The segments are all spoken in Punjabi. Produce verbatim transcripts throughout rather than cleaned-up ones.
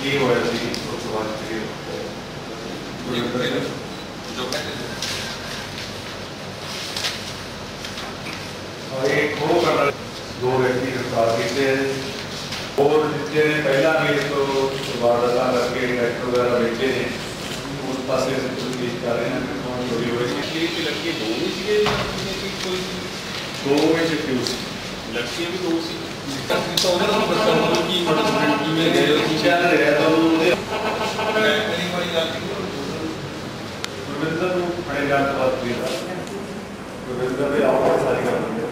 ਕੀ ਹੋਇਆ ਸੀ ਉਸ ਤੋਂ ਬਾਅਦ ਫਿਰ जो कहते हैं और एक खो करना दो व्यक्ति गिरफ्तार किए हैं और जितने ने पहला भी तो वारदात करके ट्रैक्टर वगैरह बेचे हैं उस पास से पुलिस कर रहे हैं कौन चोरी हुई लड़की की लड़की दो ही सी कोई दो में से क्यों लड़कियां भी दो सी तो उन्होंने तो बताया कि मतलब की में गए की चल रहा तो उन्होंने पहली वाली गल गुरविंदर को बड़े जान के बाद दिया गुरविंदर ने और सारी कर दी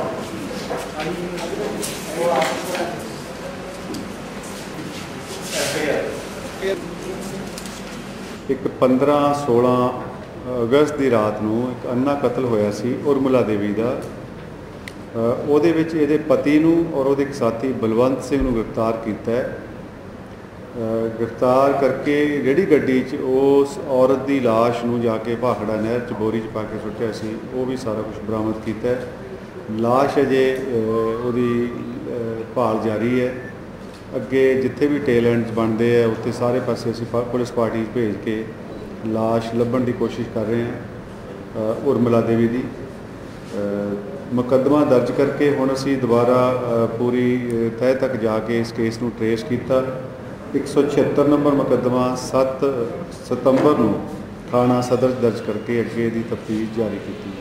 एक पंद्रह सोलह अगस्त की रात ਨੂੰ ਇੱਕ ਅੰਨਾ ਕਤਲ ਹੋਇਆ ਸੀ ਉਰਮਿਲਾ ਦੇਵੀ ਦਾ। ਉਹਦੇ ਵਿੱਚ ਇਹਦੇ ਪਤੀ ਨੂੰ ਔਰ ਉਹਦੇ ਇੱਕ ਸਾਥੀ ਬਲਵੰਤ ਸਿੰਘ ਨੂੰ ਗ੍ਰਿਫਤਾਰ ਕੀਤਾ ਹੈ। ਗ੍ਰਿਫਤਾਰ ਕਰਕੇ ਜਿਹੜੀ ਗੱਡੀ 'ਚ ਉਸ ਔਰਤ ਦੀ ਲਾਸ਼ ਨੂੰ ਜਾ ਕੇ ਭਾਖੜਾ ਨਹਿਰ 'ਚ ਬੋਰੀ 'ਚ ਪਾ ਕੇ ਸੁੱਟਿਆ ਸੀ ਉਹ ਵੀ ਸਾਰਾ ਕੁਝ ਬਰਾਮਦ ਕੀਤਾ ਹੈ। ਲਾਸ਼ ਅਜੇ ਉਹਦੀ ਭਾਲ ਜਾਰੀ ਹੈ। ਅੱਗੇ ਜਿੱਥੇ ਵੀ ਟੇਲੈਂਟਸ ਬਣਦੇ ਆ ਉੱਥੇ ਸਾਰੇ ਪਾਸੇ ਅਸੀਂ ਪੁਲਿਸ ਪਾਰਟੀ ਭੇਜ ਕੇ ਲਾਸ਼ ਲੱਭਣ ਦੀ ਕੋਸ਼ਿਸ਼ ਕਰ ਰਹੇ ਹਾਂ ਉਰਮਿਲਾ ਦੇਵੀ ਦੀ। ਮੁਕੱਦਮਾ ਦਰਜ ਕਰਕੇ ਹੁਣ ਅਸੀਂ ਦੁਬਾਰਾ ਪੂਰੀ ਤਹਿ ਤੱਕ ਜਾ ਕੇ ਇਸ ਕੇਸ ਨੂੰ ਟਰੇਸ ਕੀਤਾ। ਇੱਕ ਸੌ ਛਿਹੱਤਰ ਨੰਬਰ ਮੁਕੱਦਮਾ ਸੱਤ ਸਤੰਬਰ ਨੂੰ ਥਾਣਾ ਸਦਰ ਦਰਜ ਕਰਕੇ ਅੱਗੇ ਦੀ ਤਫਤੀਸ਼ ਜਾਰੀ ਕੀਤੀ।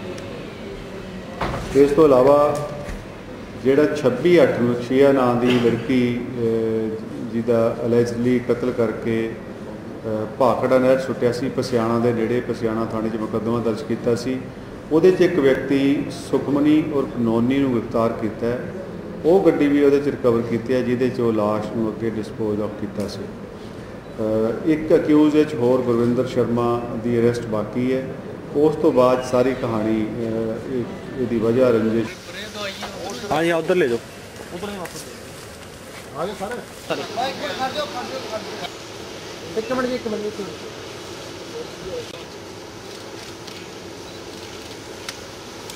ਇਸ ਤੋਂ ਇਲਾਵਾ ਜਿਹੜਾ ਛੱਬੀ ਅੱਠ ਨੂੰ ਸ਼ੀਆ ਨਾਂ ਦੀ ਲੜਕੀ ਜਿਹਦਾ ਅਲੈਜਡਲੀ ਕਤਲ ਕਰਕੇ ਭਾਖੜਾ ਨਹਿਰ ਸੁੱਟਿਆ ਸੀ ਪਸਿਆਣਾ ਦੇ ਨੇੜੇ ਪਸਿਆਣਾ ਥਾਣੇ 'ਚ ਮੁਕੱਦਮਾ ਦਰਜ ਕੀਤਾ ਸੀ। ਉਹਦੇ 'ਚ ਇੱਕ ਵਿਅਕਤੀ ਸੁਖਮਨੀ ਉਰਫ ਨੋਨੀ ਨੂੰ ਗ੍ਰਿਫਤਾਰ ਕੀਤਾ ਹੈ। ਉਹ ਗੱਡੀ ਵੀ ਉਹਦੇ 'ਚ ਰਿਕਵਰ ਕੀਤੀ ਹੈ ਜਿਹਦੇ 'ਚ ਉਹ ਲਾਸ਼ ਨੂੰ ਅੱਗੇ ਡਿਸਪੋਜ਼ ਆਫ ਕੀਤਾ ਸੀ। ਇੱਕ ਅਕਿਊਜ਼ ਵਿੱਚ ਹੋਰ ਗੁਰਵਿੰਦਰ ਸ਼ਰਮਾ ਦੀ ਅਰੈਸਟ ਬਾਕੀ ਹੈ। ਉਸ ਤੋਂ ਬਾਅਦ ਸਾਰੀ ਕਹਾਣੀ ਇਹਦੀ ਵਜ੍ਹਾ ਰੰਜਿਸ਼। हाँ जी उधर ले जाओ उधर नहीं वापस आ गए सारे सारे एक मिनट खड़ जाओ खड़ जाओ खड़ जाओ एक मिनट एक मिनट एक मिनट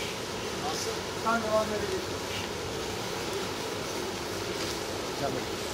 धन्यवाद मेरे